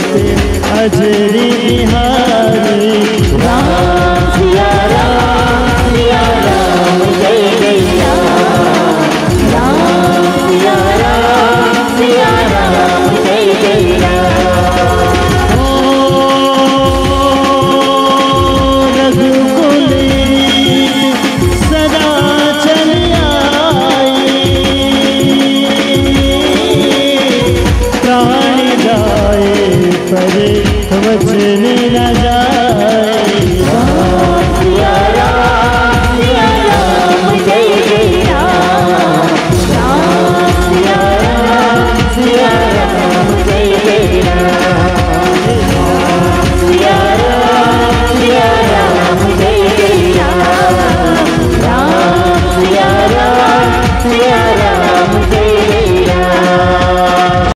होते अजरी बिहारी। राम सिया राम जय जय राम। राम सिया राम जय जय राम। रघुकुल सदा चल आई, प्राण जाए पर वचन न जाए। राम सिया राम जय जय राम। राम सिया राम जय जय राम। राम सिया राम जय जय राम। राम सिया राम जय